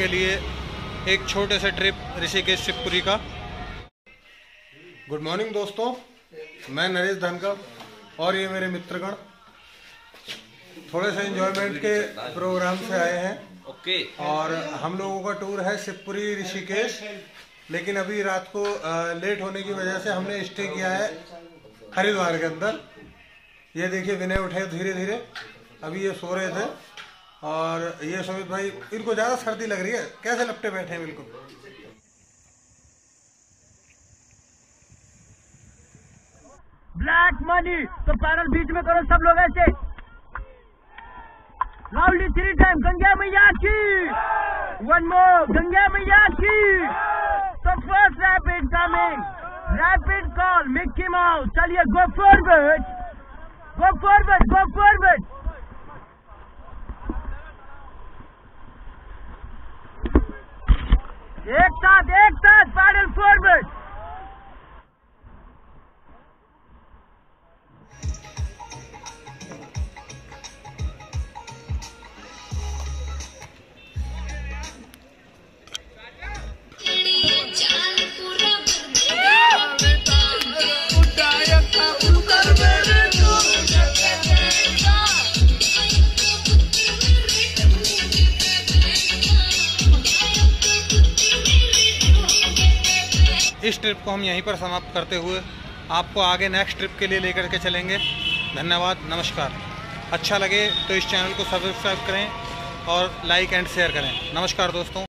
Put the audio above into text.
आपके लिए एक छोटे से ट्रिप ऋषिकेश शिवपुरी का। गुड मॉर्निंग दोस्तों, मैं नरेश धनकर और ये मेरे मित्रगण थोड़े से एंजॉयमेंट के प्रोग्राम से आए हैं। ओके। और हम लोगों का टूर है शिवपुरी ऋषिकेश, लेकिन अभी रात को लेट होने की वजह से हमने स्टे किया है हरिद्वार के अंदर। ये देखिए विनय उठे धीरे धीरे, अभी ये सो रहे थे। और ये सुमित भाई, इनको ज्यादा सर्दी लग रही है, कैसे लपटे बैठे हैं बिल्कुल। ब्लैक मनी तो पैनल बीच में करो सब लोग ऐसे लाउडली 3 टाइम गंगा मैया की। 1 मोर गंगा मैया की। तो first rapid coming, rapid call Mickey Mouse. चलिए go forward, go forward, go forward. एक साथ पैडल फॉरवर्ड। इस ट्रिप को हम यहीं पर समाप्त करते हुए आपको आगे नेक्स्ट ट्रिप के लिए लेकर के चलेंगे। धन्यवाद, नमस्कार। अच्छा लगे तो इस चैनल को सब्सक्राइब करें और लाइक एंड शेयर करें। नमस्कार दोस्तों।